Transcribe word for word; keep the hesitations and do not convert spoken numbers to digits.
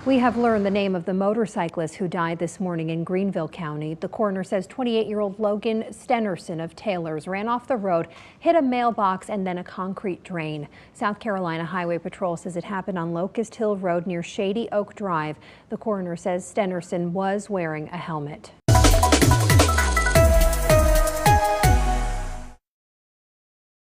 We have learned the name of the motorcyclist who died this morning in Greenville County. The coroner says twenty-eight-year-old Logan Stenerson of Taylor's ran off the road, hit a mailbox and then a concrete drain. South Carolina Highway Patrol says it happened on Locust Hill Road near Shady Oak Drive. The coroner says Stenerson was wearing a helmet.